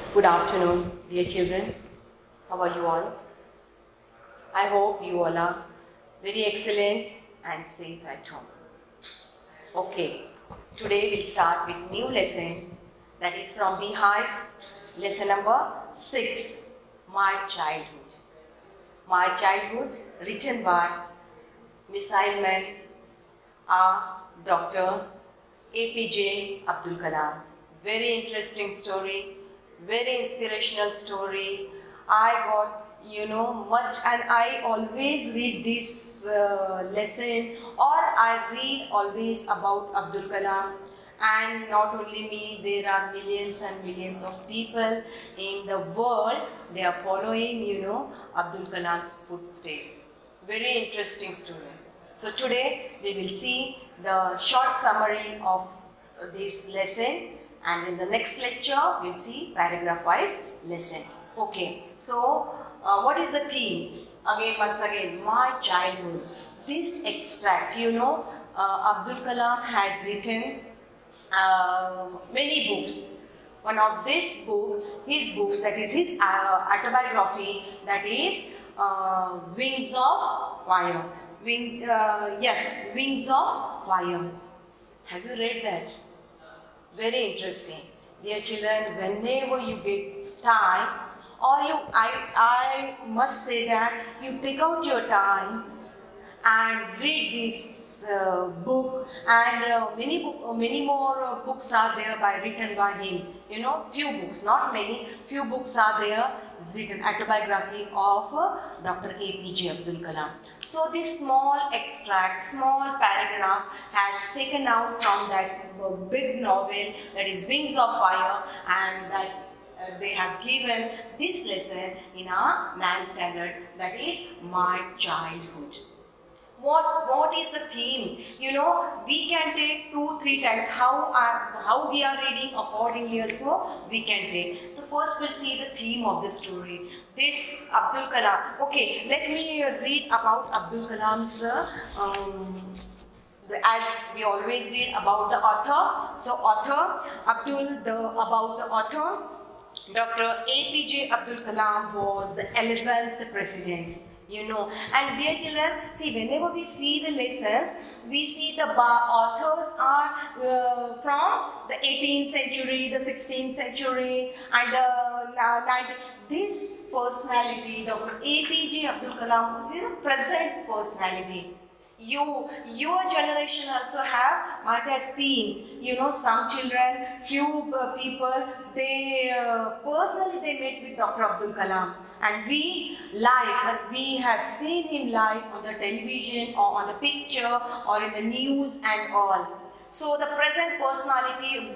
Good afternoon, dear children. How are you all? I hope you all are very excellent and safe at home. Okay, today we'll start with new lesson that is from Beehive, lesson number 6, My Childhood. My Childhood, written by Missile Man, Dr. APJ Abdul Kalam. Very interesting story, very inspirational story. I got much, and I always read this lesson, or I read always about Abdul Kalam. And not only me, there are millions and millions of people in the world. They are following Abdul Kalam's footsteps. Very interesting story. So today we will see the short summary of this lesson, and in the next lecture we'll see paragraph wise lesson. Okay, so what is the theme? Once again, my childhood. This extract, Abdul Kalam has written many books. One of his books, that is his autobiography, that is Wings of Fire. Wings of Fire. Have you read that? Very interesting. Dear children, whenever you get time, or I must say that you take out your time and read this book, and many more books are there written by him. Few books, not many, few books are there. It's written autobiography of Dr. APJ Abdul Kalam. So this small extract, small paragraph has taken out from that big novel, that is Wings of Fire, and that they have given this lesson in our 9th standard, that is My Childhood. What is the theme? We can take 2-3 times. How we are reading, accordingly also we can take. So first we'll see the theme of the story. This Abdul Kalam. Okay, let me read about Abdul Kalam's. As we always read about the author. So about the author, Dr. APJ Abdul Kalam was the 11th president. And dear children, see, whenever we see the lessons, we see the authors are from the 18th century, the 16th century, and the 19th. This personality, Dr. APJ Abdul Kalam, was present personality. Your generation also might have seen, some children, few people, they personally they met with Dr. Abdul Kalam, and we have seen him live on the television or on the picture or in the news and all. So the present personality,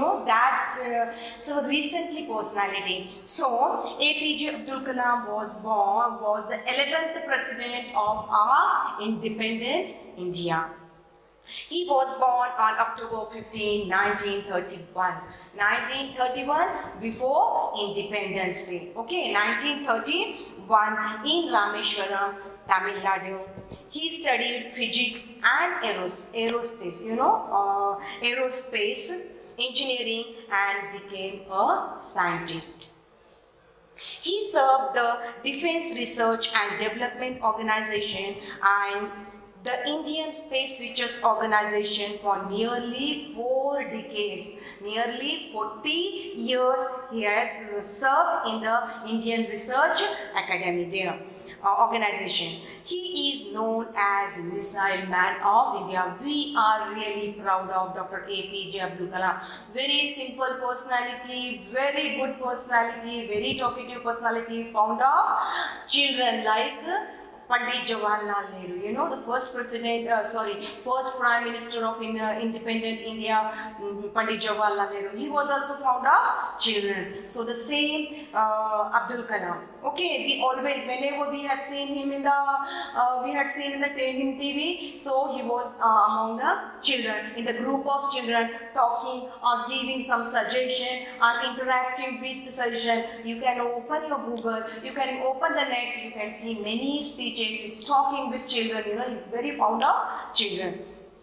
so recently personality. So APJ Abdul Kalam was the 11th president of our independent India. He was born on October 15, 1931. 1931, before Independence Day. Okay, 1931 in Rameshwaram, Tamil Nadu. He studied physics and aerospace, aerospace engineering, and became a scientist. He served the Defense Research and Development Organization and the Indian Space Research Organization for nearly 4 decades. Nearly 40 years he has served in the Indian Research Academy there. Organization. He is known as Missile Man of India. We are really proud of Dr. APJ Abdul Kalam. Very simple personality, very good personality, very talkative personality, fond of children like Pandit Jawaharlal Nehru, the first first Prime Minister of independent India, Pandit Jawaharlal Nehru. He was also fond of children. So the same Abdul Kalam. Okay, we always, whenever we had seen him in the TV, so he was among the children, in the group of children, talking or giving some suggestion or interacting with the suggestion. You can open your Google, you can open the net, you can see many speeches. He's talking with children, he's very fond of children.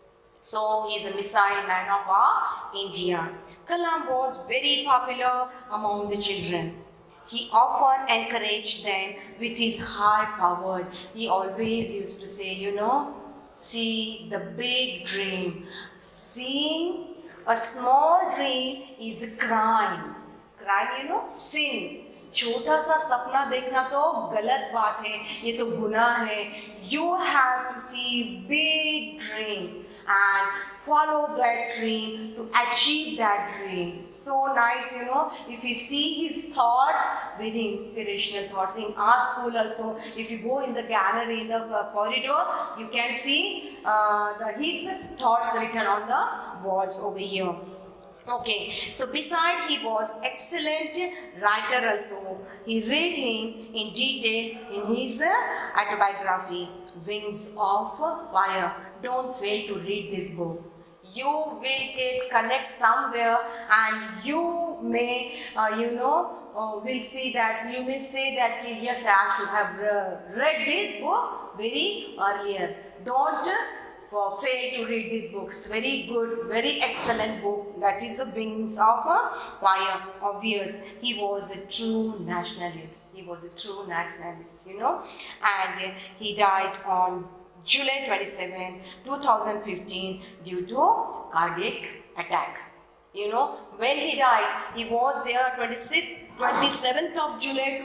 So he is a missile man of our India. Kalam was very popular among the children. He often encouraged them with his high power. He always used to say, you know, see the big dream. Seeing a small dream is a crime. Crime, you know, sin. छोटा सा सपना देखना तो गलत बात है, ये तो गुनाह है. You have to see big dream and follow that dream to achieve that dream. So nice, you know, if you see his thoughts, very inspirational thoughts. In our school also, if you go in the gallery, in the corridor, you can see his thoughts written on the walls over here. Okay, so besides he was excellent writer also. He read him in detail in his autobiography, Wings of Fire. Don't fail to read this book. You will get connect somewhere, and you may, will see that, you may say that, yes, I should have read this book very earlier. Don't fail to read this book. It's very good, very excellent book. That is The Wings of Fire. Obvious, he was a true nationalist. He was a true nationalist, you know, and he died on July 27, 2015 due to cardiac attack. You know, when he died, he was there 27th of July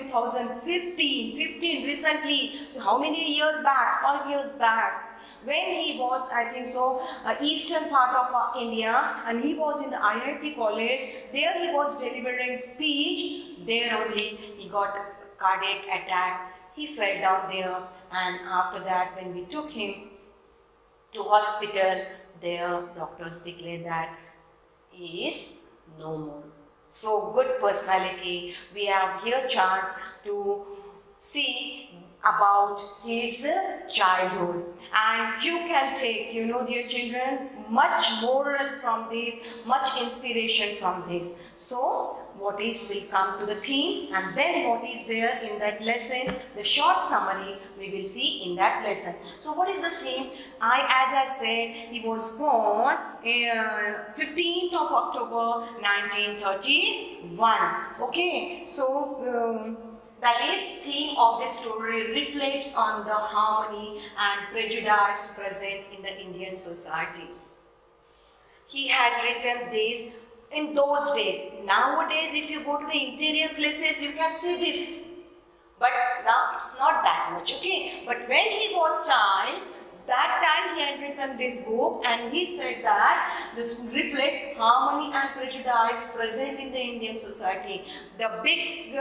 2015, recently. How many years back? 5 years back. When he was, I think so, eastern part of India, and he was in the IIT college. There he was delivering speech. There only he got cardiac attack. He fell down there, and after that, when we took him to hospital, their doctors declared that he is no more. So good personality. We have here chance to see about his childhood, and you can take, you know, dear children, much moral from this, much inspiration from this. So what is will come to the theme, and then what is there in that lesson, the short summary we will see in that lesson. So what is the theme? As I said, he was born 15th of October 1931. Okay, so that is theme of this story reflects on the harmony and prejudice present in the Indian society. He had written this in those days. Nowadays, if you go to the interior places, you can see this. But now it's not that much, okay? But when he was child, that time he had written this book, and he said that this reflects harmony and prejudice present in the Indian society. The big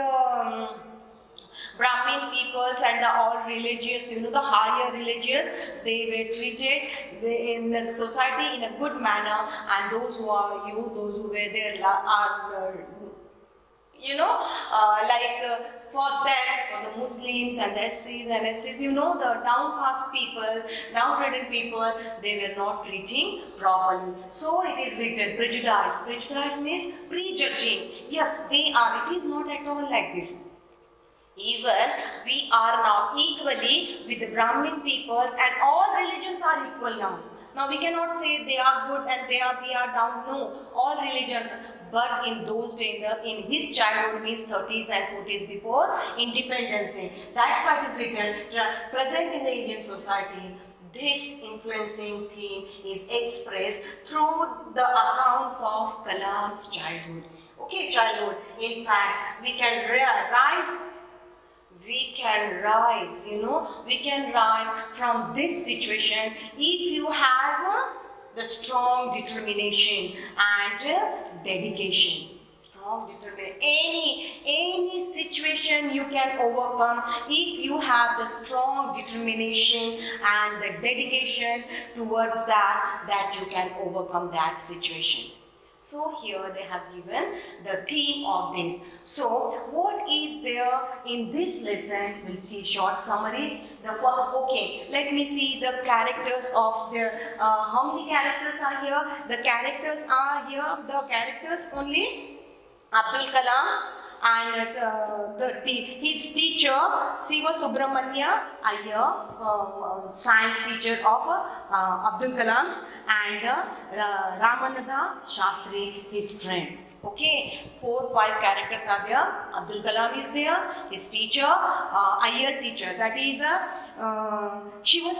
Brahmin peoples and the all religious, you know, the higher religious, they were treated in the society in a good manner, and those who are those who were there are, you know, for them, for the Muslims and the SCs and STs, you know, the downcast people, downtrodden people, they were not treating properly. So it is written prejudice. Prejudice means prejudging. Yes, they are. It is not at all like this. Even we are now equally with the Brahmin peoples, and all religions are equal now. Now we cannot say they are good and we are down. No, all religions. But in those days, in his childhood, means 30s and 40s before Independence Day. That's why it is written, present in the Indian society. This influencing theme is expressed through the accounts of Kalam's childhood. Okay, childhood. In fact, we can rise, you know, we can rise from this situation if you have the strong determination and dedication. Strong determination. Any situation you can overcome if you have the strong determination and the dedication towards that you can overcome that situation. So here they have given the theme of this. So what is there in this lesson? We'll see short summary. Okay, let me see the characters of the, how many characters are here? The characters are here, the characters only. Abdul Kalam, and his teacher Siva Subramanya Iyer, science teacher of Abdul Kalam's, and Ramananda Shastri, his friend. Okay, 4 or 5 characters are there. Abdul Kalam is there, his teacher, Iyer teacher, that is Siva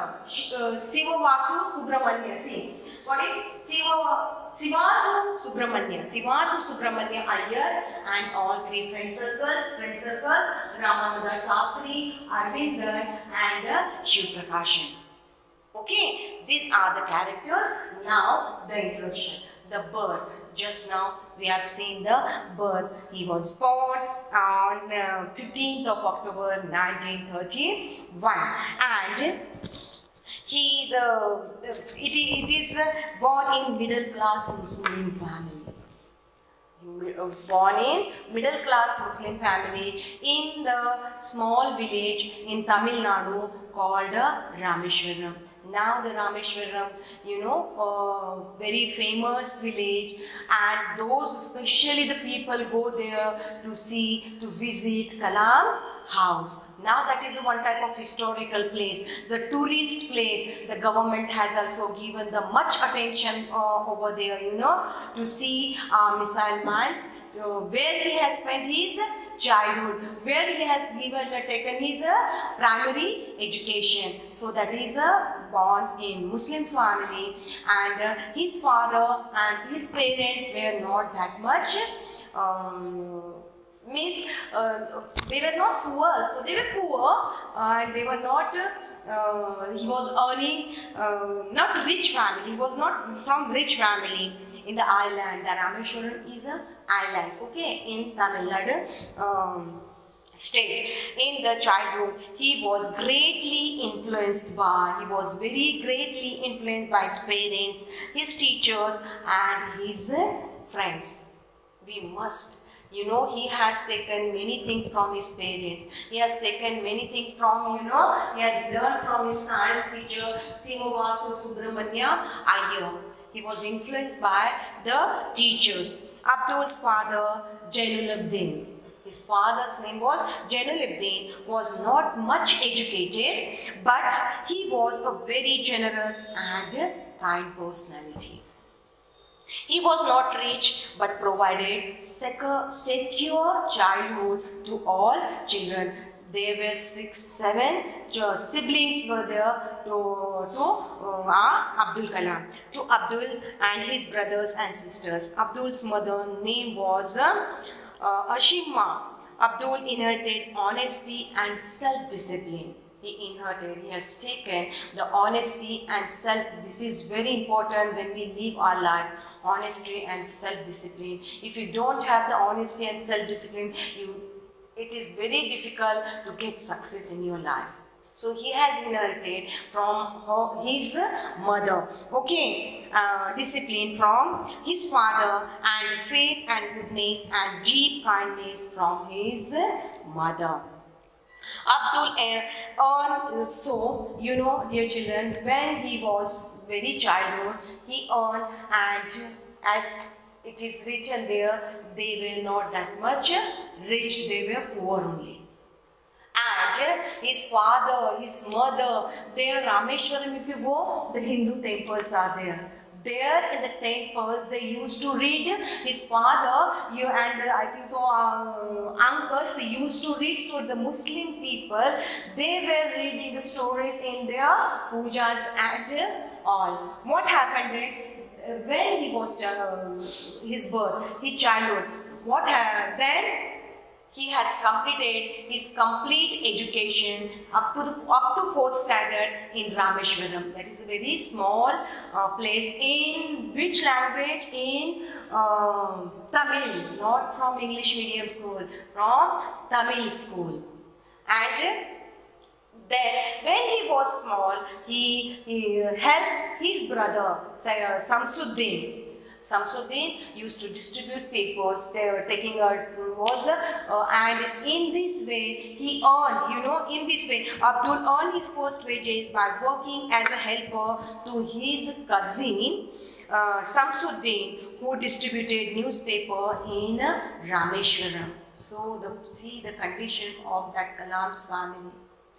Vasu Subramanya. See, what is Sivasu Subramanya Iyer, and all 3 friend circles, Ramananda Shastri, Arvind and Shiv Prakashan. Okay, these are the characters. Now the introduction, the birth. Just now we have seen the birth. He was born on 15th of October 1931, and it is born in middle class Muslim family. Born in middle class Muslim family in the small village in Tamil Nadu called Rameshwaram. Now the Rameshwaram, very famous village, and those, especially the people, go there to visit Kalam's house. Now that is one type of historical place, the tourist place. The government has also given the much attention over there, to see missile man's, where he has spent his childhood, where he has taken his primary education. So that is born in Muslim family, and his father and his parents were not that much they were not poor, so they were poor, and they were not he was earning not rich family, he was not from rich family. In the island, the Rameshwaram is an island, okay, in Tamil Nadu state. In the childhood, he was very greatly influenced by his parents, his teachers, and his friends. We must, he has taken many things from his parents. He has taken many things from, he has learned from his science teacher, Siva Vasu Subramanya Iyer. He was influenced by the teachers. Abdul's father, Jainuddin. His father's name was Jainuddin, was not much educated, but he was a very generous and kind personality. He was not rich, but provided secure childhood to all children. There were 6-7 siblings were there to Abdul Kalam, to Abdul and his brothers and sisters. Abdul's mother name was Ashima. Abdul inherited honesty and self-discipline. He has taken the honesty and this is very important when we live our life. Honesty and self-discipline. If you don't have the honesty and self-discipline, it is very difficult to get success in your life. So he has inherited from his mother, okay, discipline from his father, and faith and goodness and deep kindness from his mother. Abdul dear children, when he was very childhood, he earned, and as it is written there, they were not that much rich, they were poor only. And his father, his mother, there Rameshwaram, if you go, the Hindu temples are there. There in the temples, they used to read, his father and I think so uncles, they used to read to the Muslim people. They were reading the stories in their pujas and all. What happened when he was his birth, his childhood? What happened then? He has completed his complete education up to 4th standard in Rameshwaram. That is a very small place. In which language? In Tamil, not from English medium school, from Tamil school. And then when he was small, he helped his brother Samsuddin. Samsuddin used to distribute papers, taking and in this way he earned, Abdul earned his first wages by working as a helper to his cousin Samsuddin, who distributed newspaper in Rameshwaram. So see the condition of that Kalam's family.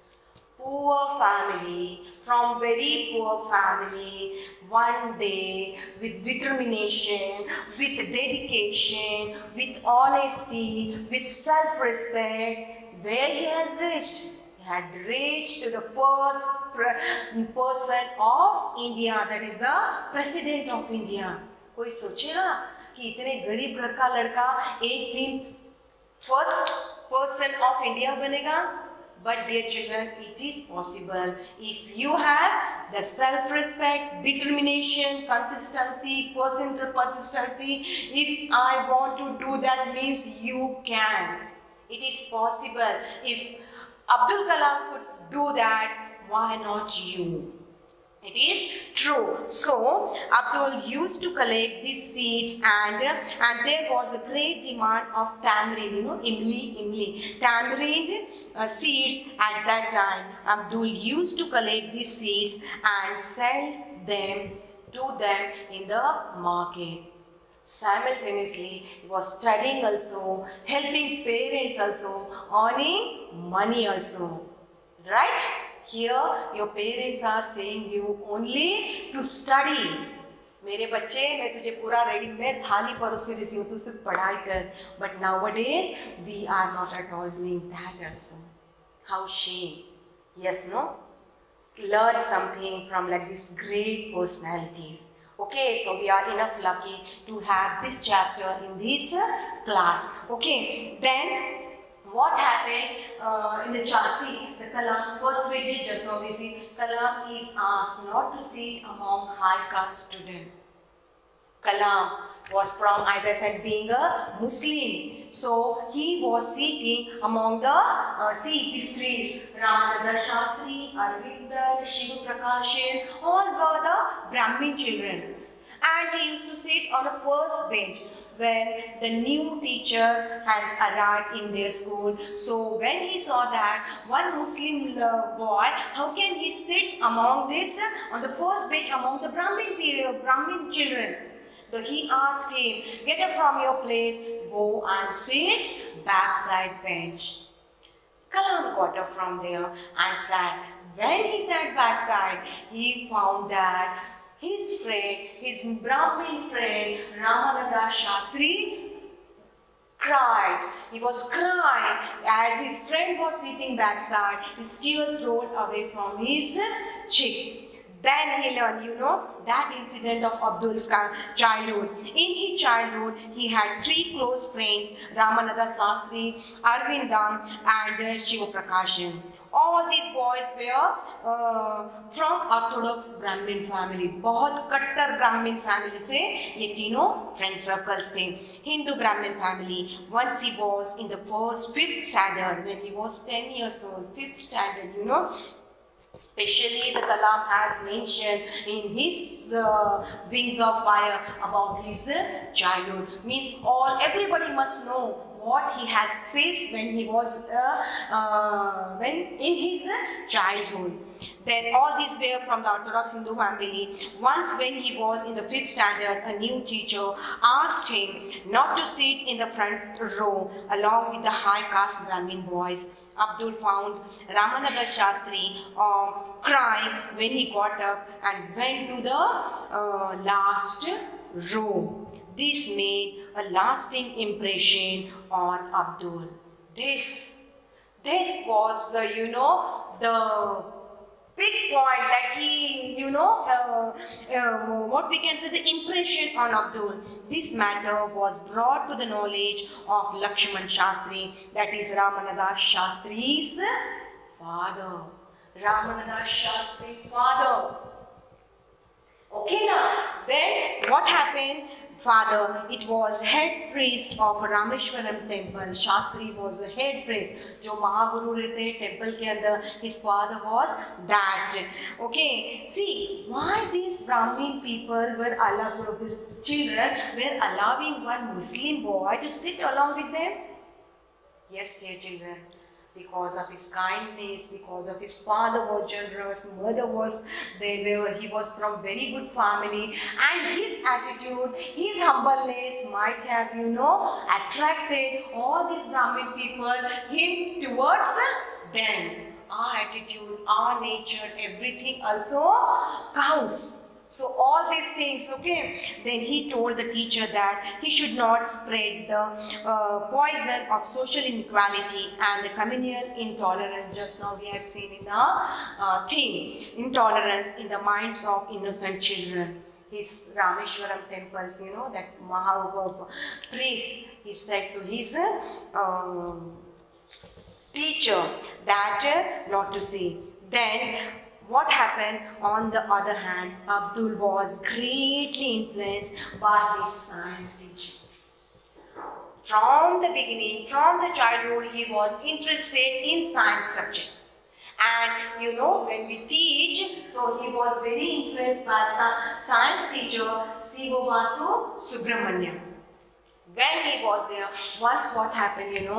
Poor family, from very poor family, one day with determination, with dedication, with honesty, with self-respect, where he has reached? He had reached to the first person of India, that is the President of India. कोई सोचेगा कि इतने गरीब घर का लड़का एक दिन फर्स्ट पर्सन ऑफ इंडिया बनेगा? But dear children, it is possible if you have the self-respect, determination, consistency, persistency. If I want to do that, means you can. It is possible. If Abdul Kalam could do that, why not you? It is true. So Abdul used to collect these seeds, and there was a great demand of tamarind, imli, tamarind seeds at that time. Abdul used to collect these seeds and sell them to them in the market. Simultaneously, he was studying also, helping parents also, earning money also. Right? Here, your parents are saying you only to study. मेरे बच्चे, मैं तुझे पूरा readymade थाली परोस के देती हूँ, तू सिर्फ पढ़ाई कर. But nowadays, we are not at all doing that also. How shame. Yes, no? Learn something from like these great personalities. Okay, so we are enough lucky to have this chapter in this class. Okay, then what happened in the chart? See, the Kalam's first page, just now we see Kalam is asked not to sit among high caste students. Kalam was from, as I said, being a Muslim. So he was sitting among the, see these three, Ramananda Shastri, Arvind, Shiva Prakashan, all were the Brahmin children. And he used to sit on the first bench when the new teacher has arrived in their school. So when he saw that one Muslim boy, how can he sit among this, on the first bench among the Brahmin children? So he asked him, get up from your place, go and sit backside bench. Kalam got up from there and sat. When he sat backside, he found that his friend, his Brahmin friend, Ramananda Shastri, cried. He was crying as his friend was sitting backside. His tears rolled away from his cheek. Then he learned, that incident of Abdul's childhood. In his childhood, he had three close friends, Ramananda Shastri, Arvindam, and Shiva Prakashan. All these boys were from Orthodox Brahmin family. बहुत कट्टर Brahmin family से ये तीनों friend circles थे. Hindu Brahmin family. Once he was in the fifth standard, when he was 10 years old, 5th standard, Especially the Kalam has mentioned in his Wings of Fire about his childhood. Means everybody must know what he has faced when he was in his childhood. Then all these were from the Orthodox Hindu family. Once when he was in the 5th standard, a new teacher asked him not to sit in the front row along with the high caste Brahmin boys. Abdul found Ramananda Shastri crying when he got up and went to the last row. This made a lasting impression on Abdul. This was the big point that he, what we can say, the impression on Abdul. This matter was brought to the knowledge of Lakshman Shastri, that is Ramananda Shastri's father. Ramananda Shastri's father. Okay now, then what happened? Father, it was head priest of Rameshwaram temple. Shastri was a head priest. जो महागुरु रहते temple के अंदर, his father was that. Okay, see why these Brahmin people were children were allowing one Muslim boy to sit along with them. Yes, dear children, Because of his kindness, because of his father was generous, mother was there, he was from very good family, and his attitude, his humbleness might have, attracted all these Brahmin people, him towards them. Our attitude, our nature, everything also counts. So all these things, okay. Then he told the teacher that he should not spread the poison of social inequality and the communal intolerance. Just now we have seen in the theme, intolerance in the minds of innocent children. His Rameshwaram temples, that Mahabharata priest, he said to his teacher that not to see. Then what happened? On the other hand, Abdul was greatly influenced by his science teacher. From the beginning, from the childhood, he was interested in science subject. And when we teach, so he was very influenced by science teacher C.O. Vasu Subramaniam. When he was there, once what happened, he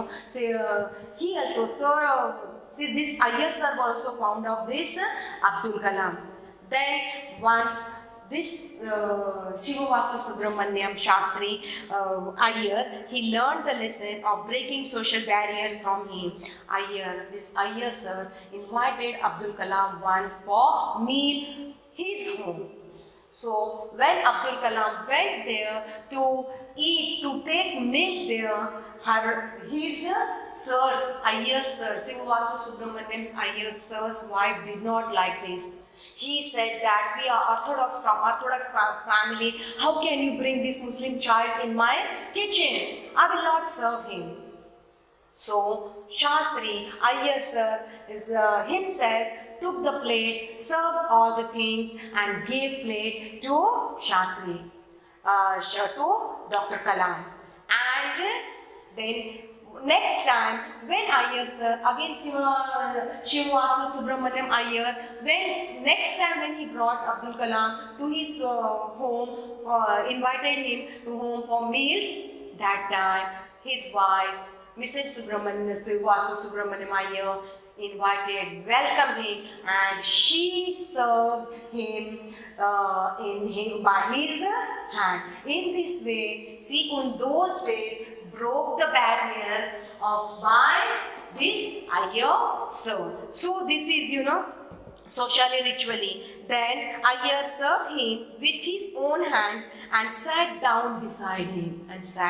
also, this Iyer sir also found out this Abdul Kalam. Then once this Shiva Vasu Subramaniam Shastri Iyer, he learned the lesson of breaking social barriers from him. This Iyer sir invited Abdul Kalam once for meal his home. So when Abdul Kalam went there to eat, to take milk there, his sirs, Iyer sir, Shiva Vasu Subramaniam's Iyer sir's wife did not like this. He said that we are from Orthodox family. How can you bring this Muslim child in my kitchen? I will not serve him. So Shastri Iyer sir himself took the plate, served all the things, and gave plate to Shastri, to Dr. Kalam. And then next time, when Iyer sir, again Shiva Vasu Subramaniam Iyer, next time when he brought Abdul Kalam to his home, invited him to home for meals, that time his wife, Mrs. Vasu Subramaniam Iyer, welcomed him, and she served him by his hand. In this way, see, in those days, broke the barrier of by this Iyer sir. So this is, socially, ritually. Then Iyer served him with his own hands and sat down beside him.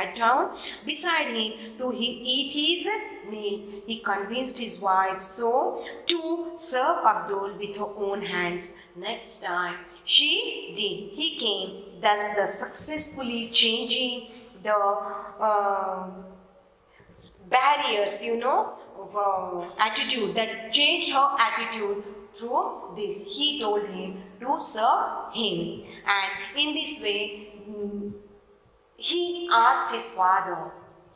To eat his meal. He convinced his wife so to serve Abdul with her own hands. Next time she did. He came, thus successfully changing the barriers, of attitude, that changed her attitude through this. He told him to serve him, and in this way he asked his father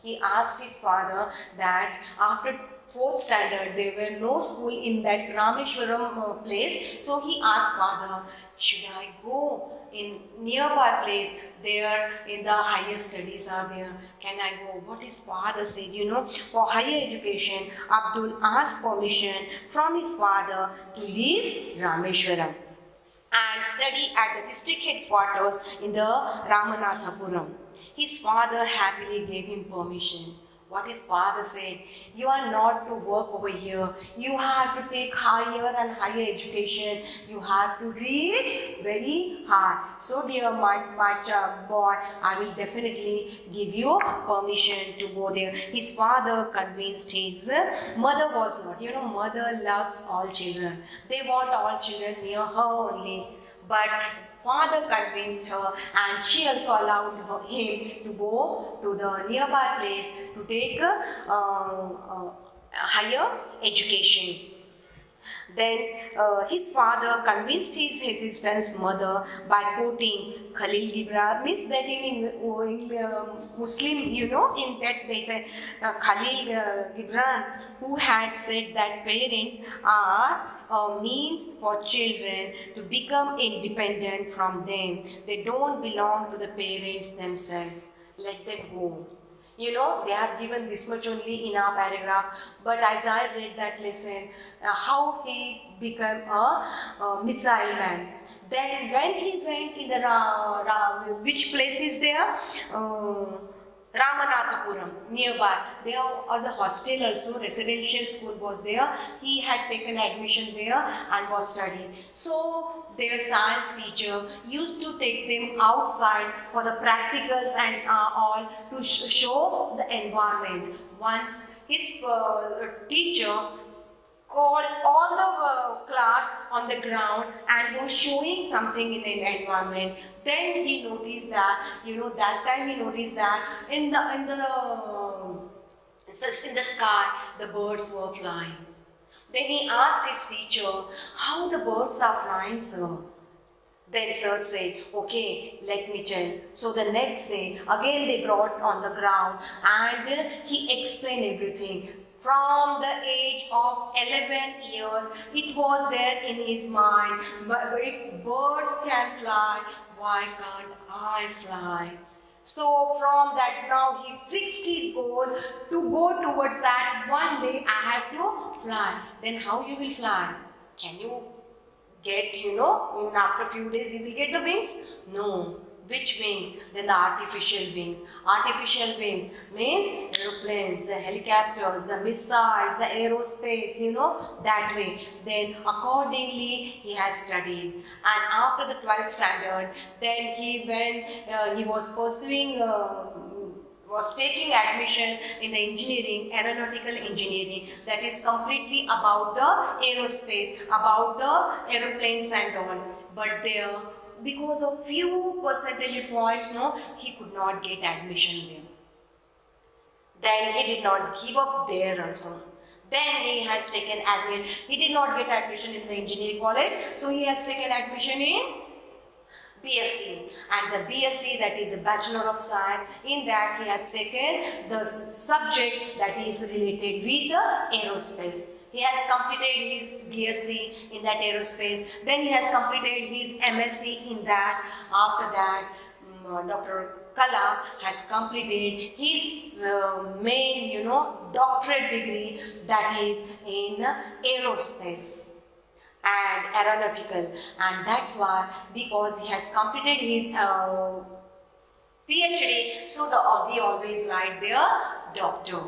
that after 4th standard there were no school in that Rameshwaram place. So he asked father, should I go in nearby place, there in the higher studies are there, can I go? What his father said, for higher education, Abdul asked permission from his father to leave Rameshwaram and study at the district headquarters in the Ramanathapuram. His father happily gave him permission. What his father said, you are not to work over here. You have to take higher and higher education. You have to reach very high. So dear my boy, I will definitely give you permission to go there. His father convinced his mother was not. Mother loves all children. They want all children near her only. But father convinced her, and she also allowed him to go to the nearby place to take higher education. Then his father convinced his hesitant's mother by quoting Khalil Gibran. Means that in Muslim, in that they say Khalil Gibran, who had said that parents are a means for children to become independent from them. They don't belong to the parents themselves. Let them go. You know, they have given this much only in our paragraph, but as I read that lesson, how he became a missile man. Then when he went in the which place is there? Ramanathapuram, nearby. There was a hostel also, residential school was there. He had taken admission there and was studying. So their science teacher used to take them outside for the practicals and all to show the environment. Once his teacher called all the class on the ground and was showing something in the environment. Then he noticed that, that time he noticed that in the sky the birds were flying. Then he asked his teacher, how the birds are flying, sir? Then sir said, okay, let me tell. So the next day, again they brought on the ground and he explained everything. From the age of 11 years, it was there in his mind, but if birds can fly, why can't I fly? So from that now he fixed his goal to go towards that. One day I have to fly. Then how you will fly? Can you get, after a few days you will get the wings? No. Which wings? Then the artificial wings. Artificial wings means aeroplanes, the helicopters, the missiles, the aerospace, that way. Then accordingly he has studied. And after the 12th standard, then he was pursuing was taking admission in the engineering, aeronautical engineering, that is completely about the aerospace, about the aeroplanes and all. But there, because of few percentage points, he could not get admission there. Then he did not give up there also. Then he has taken admission. He did not get admission in the engineering college, so he has taken admission in BSc, and the BSc, that is a Bachelor of Science, in that he has taken the subject that is related with the aerospace. He has completed his BSc in that aerospace, then he has completed his MSc in that. After that, Dr. Kala has completed his main, doctorate degree, that is in aerospace and aeronautical, and that's why, because he has completed his PhD, so we always write there Dr.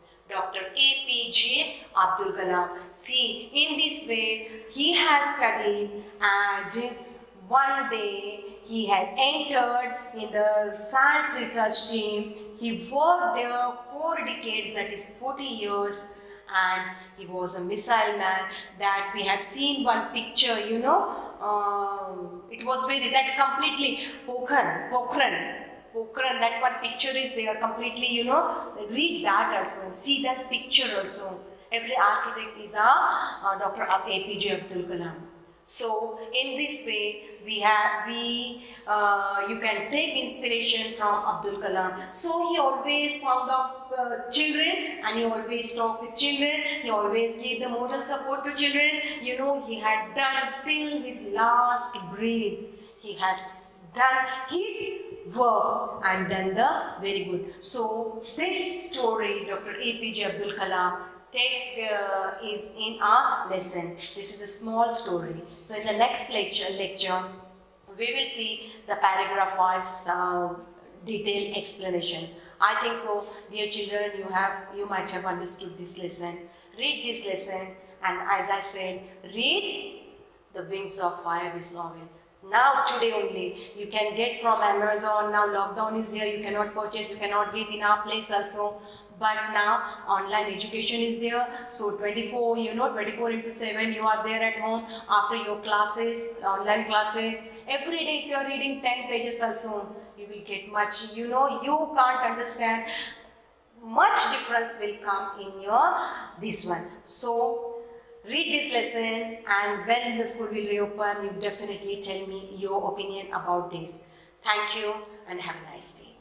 APJ Abdul Kalam. See, in this way he has studied, and one day he had entered in the science research team. He worked there 4 decades, that is 40 years. And he was a missile man. That we have seen one picture, it was that completely Pokhran, that one picture is there completely, read that also, see that picture also. Every architect is a Dr. APJ Abdul Kalam. So in this way, you can take inspiration from Abdul Kalam. So he always found out children, and he always talked with children. He always gave the moral support to children. He had done till his last breath. He has done his work and done the very good. So this story, Dr. APJ Abdul Kalam, is in our lesson. This is a small story. So in the next lecture, we will see the paragraph wise detailed explanation. I think so, dear children, you might have understood this lesson. Read this lesson, and as I said, read The Wings of Fire, this novel. Now today only you can get from Amazon. Now lockdown is there, you cannot purchase, you cannot get in our place also. But now online education is there, so 24 into 7 you are there at home after your classes, online classes. Every day if you are reading 10 pages also, you will get much, you can't understand, much difference will come in your this one. So read this lesson, and when the school will reopen, you definitely tell me your opinion about this. Thank you and have a nice day.